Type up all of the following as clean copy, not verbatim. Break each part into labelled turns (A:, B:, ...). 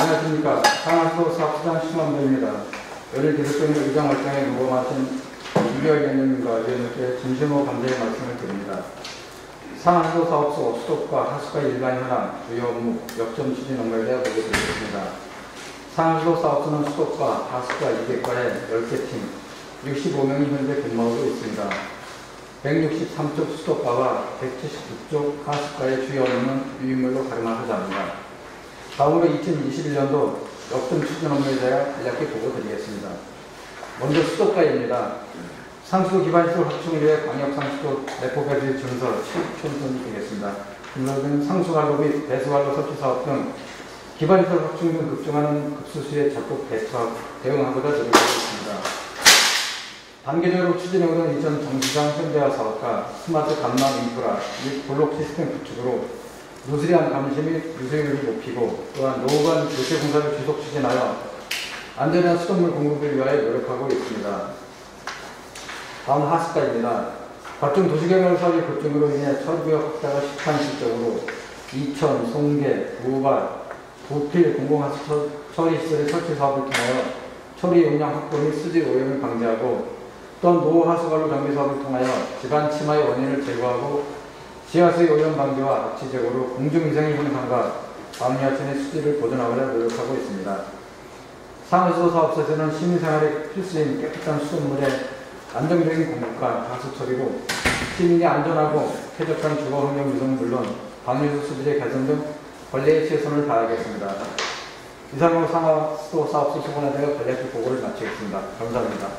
A: 안녕하십니까. 상하수 사업시장 심원배입니다. 열일 기술적인 의정 활동에 모범하신 이별 위원님과 위원님께 진심으로 감사의 말씀을 드립니다. 상하수 사업소 수도과 하수과 일반 현황, 주요 업무, 역점 추진 업무에 대해 보게 드리겠습니다. 상하수 사업소는 수도과, 하수과 200과에 10개 팀, 65명이 현재 근무하고 있습니다. 163쪽 수도과와 179쪽 하수과의 주요 업무는 유인물로 가름하고자 합니다. 다음으로 2021년도 역점 추진 업무에 대해 간략히 보고드리겠습니다. 먼저 수도과입니다. 상수 기반시설 확충을 위해 광역상수도 내포배수 증설 7촌선이 되겠습니다. 금속은 상수관로 및 배수관로 설치 사업 등 기반시설 확충 등 급증하는 급수수에 적극 대응하고자 노력하고 있습니다. 단계적으로 추진해오던 이전 정시장 현대화 사업과 스마트 감람 인프라 및 블록 시스템 구축으로 누수량 감시 및 유수율을 높이고 또한 노후 간 교체 공사를 지속 추진하여 안전한 수돗물 공급을 위하여 노력하고 있습니다. 다음 하수과입니다. 각종 도시개발 사업의 급증으로 인해 처리구역 확대가 시급한 실적으로 이천, 송계, 우발, 부필 공공하수 처리시설의 설치 사업을 통하여 처리 용량 확보 및 수질 오염을 방지하고 또한 노후 하수관로 정비 사업을 통하여 집안 침하의 원인을 제거하고 지하수의 오염 방지와 악취 제거로 공중위생의 향상과 방리하천의 수질을 보존하고자 노력하고 있습니다. 상하수도 사업소에서는 시민생활에 필수인 깨끗한 수돗물의 안정적인 공급과 하수 처리로 시민이 안전하고 쾌적한 주거환경 구성은 물론 방류수 수질의 개선 등 관리에 최선을 다하겠습니다. 이상으로 상하수도 사업소 수건에 대해 간략히 보고를 마치겠습니다. 감사합니다.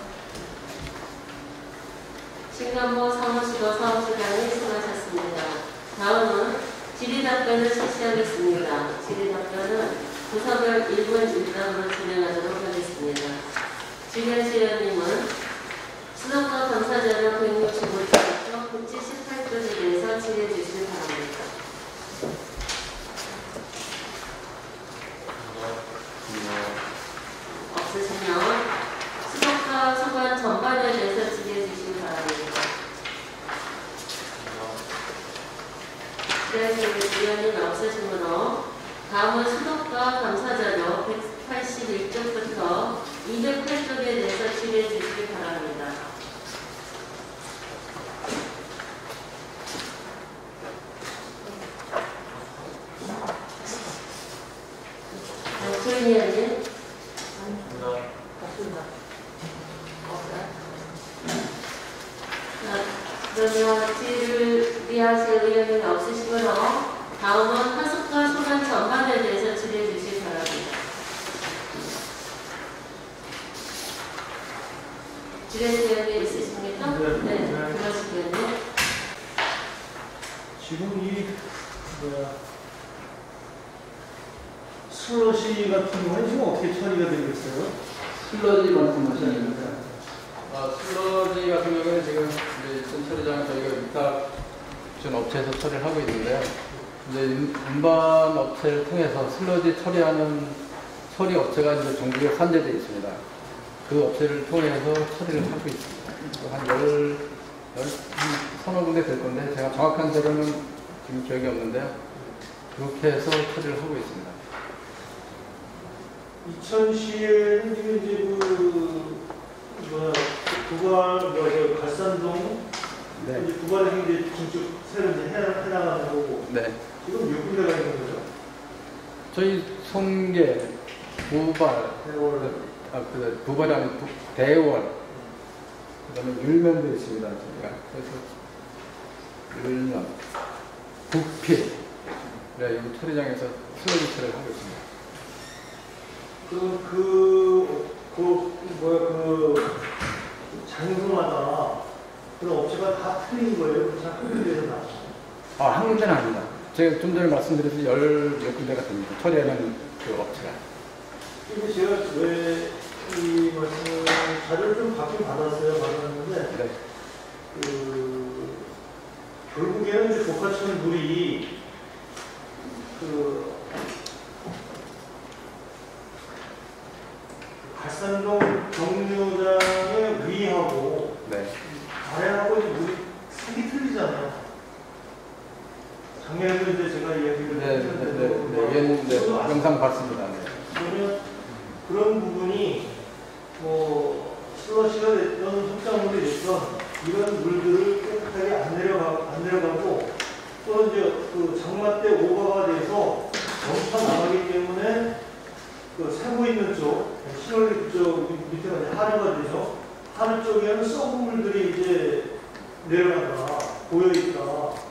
B: 신간모 상하수도 사업소장이 수고하셨습니다. 다음은 질의답변을 실시하겠습니다. 질의답변은 부서별 1분 1답으로 진행하도록 하겠습니다. 질의위원님은 수도과 감사자료 165쪽, 국지 18쪽에 대해서 질의해 주시기 바랍니다. 없으시면 수도과 소관 전반에 대해서 질의해 주시기 바랍니다. 질의위원님 없으시므로 다음은 수도과 감사자료 181쪽부터 208쪽에 대해서 질의해 주시기 바랍니다. 조인위원님. 그러면 질의하실 의견이 없으시므로 다음은 하수과 소관 전반에 대해서 질의해 주시기 바랍니다. 질의위원님 있으십니까? 네, 들어주시겠네요.
C: 지금 이 슬러시 같은 경우는 지금 어떻게 처리가 되고 있어요?
A: 슬러지 말씀하시는 겁니다. 슬러지 같은 경우는 지금 이제 처리장은 저희가 위탁 준 업체에서 처리를 하고 있는데요. 이제 운반 업체를 통해서 슬러지 처리하는 처리 업체가 이제 전국에 산재되어 있습니다. 그 업체를 통해서 처리를 하고 있습니다. 한 서너 군데 될 건데 제가 정확한 자료는 지금 기억이 없는데요. 그렇게 해서 처리를 하고 있습니다.
C: 이천시에는 지금 이제 갈산동
A: 네.
C: 이제 구발에서 이제 중축 새로 이제 해나가는 거고. 네. 지금 몇 군데가 있는 거죠?
A: 저희 송계, 부발,
C: 대월,
A: 부발이 아니고 대월, 그다음에 율면도 있습니다. 저희가 그래서 율면, 국필, 네, 이 처리장에서 슬러지 처리를 하고 있습니다.
C: 장소마다 그런 업체가 다 틀린 거예요? 그렇지 한 군데에서 나와요?
A: 한 군데는 아닙니다. 제가 좀 전에 말씀드렸듯이 10몇 군데가 됩니다. 처리하는 그 업체가.
C: 근데 제가 왜 이 말씀 자료를 좀 받았는데
A: 네.
C: 결국에는 이제 복합치는 물이 갈산동 정류장의 위하고
A: 네.
C: 아래하고 물이 색이 틀리잖아요. 작년에도 이제 제가 이야기를 했는데
A: 영상 봤습니다. 네.
C: 그런 부분이 슬러시가 됐던 흙탕물이 됐던 이런 물들을 깨끗하게 안 내려가고 또 이제 그 장마 때 오버가 돼서 넘쳐 나가기 때문에 그 새고 있는 쪽, 신월 쪽 밑에가 이제 하류가 되죠. 하류 쪽에는 썩은 물들이 이제 내려가다 고여있다.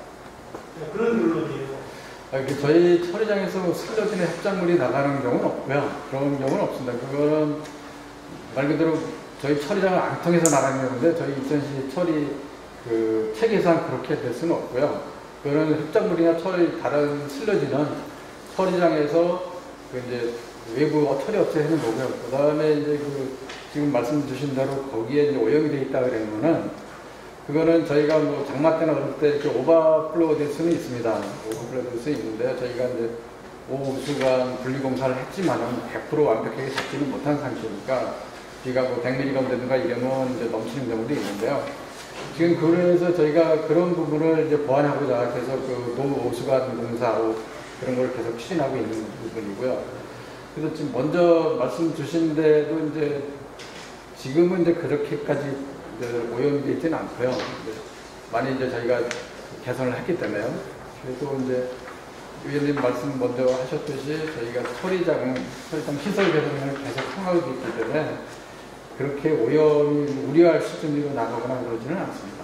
C: 그런 결론이에요.
A: 저희 처리장에서 슬러지는 합작물이 나가는 경우는 없고요. 그런 경우는 없습니다. 그거는 말 그대로 저희 처리장을 안 통해서 나가는 경우인데 저희 인천시 처리 그 체계상 그렇게 될 수는 없고요. 그거는 합작물이나 다른 슬러지는 처리장에서 그 이제 외부 처리 업체 해는 거고요. 그 다음에 이제 지금 말씀 주신 대로 거기에 이제 오염이 돼 있다 그러면은 그거는 저희가 뭐 장마 때나 그럴 때 이렇게 오버플로우 될 수는 있습니다. 오버플로우 될 수 있는데 저희가 이제 오후수간 분리공사를 했지만은 100% 완벽하게 잡지는 못한 상태니까 비가 뭐 100mg 되든가 이러면 이제 넘치는 경우도 있는데요. 지금 그래서 저희가 그런 부분을 이제 보완하고자 계속 그 노후수간 공사 그런 걸 계속 추진하고 있는 부분이고요. 그래서 지금 먼저 말씀 주신 데도 이제 지금은 이제 그렇게까지 오염이 되어 있지는 않고요. 많이 이제 저희가 개선을 했기 때문에요. 그래도 이제 위원님 말씀 먼저 하셨듯이 저희가 처리장 시설 개선을 계속 하고 있기 때문에 그렇게 오염이 우려할 수준으로 나가거나 그러지는 않습니다.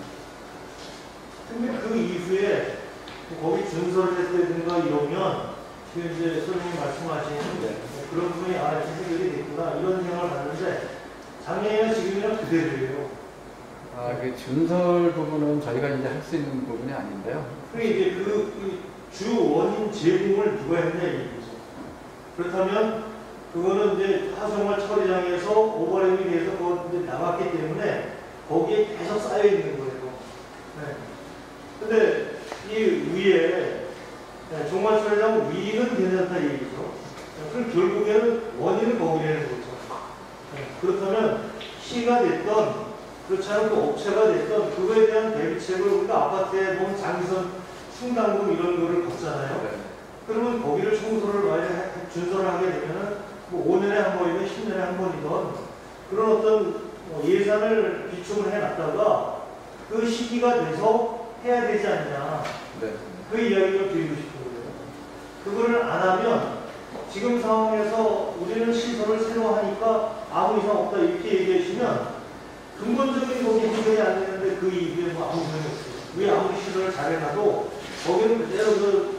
C: 근데 그 이후에 거기 증설을 했다든가 이러면 지금 이제 선생님이 말씀하신 그런 부분이 해결이 됐구나 이런 생각을 받는데 작년이나 지금이랑 그대로예요.
A: 그 준설 부분은 저희가 이제 할 수 있는 부분이 아닌데요.
C: 그게 이제 그 주 원인 제공을 누가 했냐 이거죠. 그렇다면 그거는 이제 하성말 처리장에서 오버랩이 돼서 그거 이제 나갔기 때문에 거기에 계속 쌓여 있는 거예요. 네. 근데 이 위에 종말 처리장 위는 괜찮다 얘기죠. 그럼 결국에는 원인은 거기라는 거죠. 네. 그렇다면 시가 됐던 그렇지 않은 그 업체가 됐던 그거에 대한 대비책을 우리가 아파트에 보면 장기선 충당금 이런 거를 걷잖아요.
A: 네.
C: 그러면 거기를 청소를 만약에 준설을 하게 되면은 뭐 5년에 한 번이든 10년에 한 번이든 그런 어떤 예산을 비축을 해놨다가 그 시기가 돼서 해야 되지 않냐.
A: 네.
C: 그 이야기를 드리고 싶은 거예요. 그거를 안 하면 지금 상황에서 우리는 시설을 새로 하니까 아무 이상 없다 이렇게 얘기하시면 근본적인 거기 해결이 안 되는데 그 이후에 뭐 아무 소용이 없어요. 왜 아무리 시설을 잘해놔도 거기는 그대로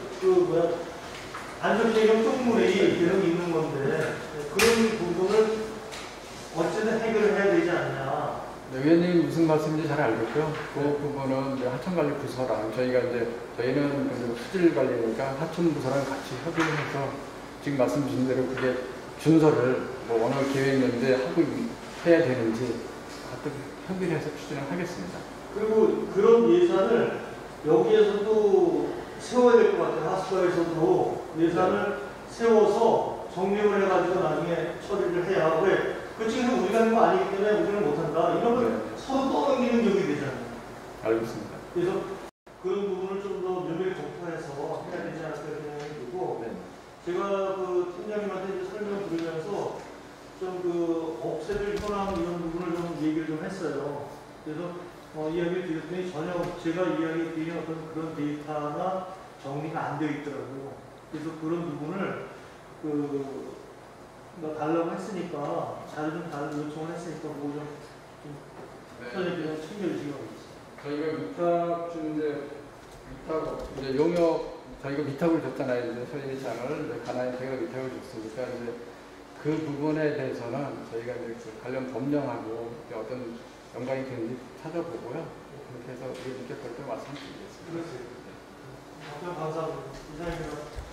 C: 안 좋게 얘기하면 똥물이 계속 있는 건데 그런 부분을 어쨌든 해결을 해야 되지 않냐.
A: 네, 위원님 무슨 말씀인지 잘 알겠고요. 그 부분은 이제 하천관리 부서랑 저희는 수질 관리니까 하천 부서랑 같이 협의를 해서 지금 말씀 주신 대로 그게 준설을 뭐 어느 계획인데 하고 해야 되는지 협의를 해서 추진을 하겠습니다.
C: 그리고 그런 예산을 여기에서도 세워야 될 것 같아요. 하수처에서도 예산을 세워서 정립을 해가지고 나중에 처리를 해야 하고 그쪽에서 우리가 하는 거 아니기 때문에 우리는 못한다. 이런 걸 서로 떠넘기는 격이 되잖아요.
A: 알겠습니다.
C: 그래서 그런 부분을 좀 더 면밀히 검토해서 해야 되지 않을까 생각이 들고 제가 그 팀장님한테 이제 설명 드리면서 좀 그 업체들 현황 이런 부분을 좀 얘기를 좀 했어요. 그래서 이야기를 드렸더니 전혀 제가 이야기 드린 어떤 그런 데이터나 정리가 안 되어 있더라고요. 그래서 그런 부분을 달라고 했으니까 자료 좀 요청을 했으니까 뭐 좀 선생님이 챙겨주시기 바랍니다.
A: 저희가 이제 용역 저희가 위탁을 줬잖아요. 이제 처리장을 가나에 저희가 위탁을 줬으니까 이제 그 부분에 대해서는 저희가 이제 관련 법령하고 어떤 연관이 되는지 찾아보고요. 그렇게 해서 우리 이렇게 볼 때 말씀드리겠습니다.
C: 그렇습니다. 답변 감사합니다. 이상입니다.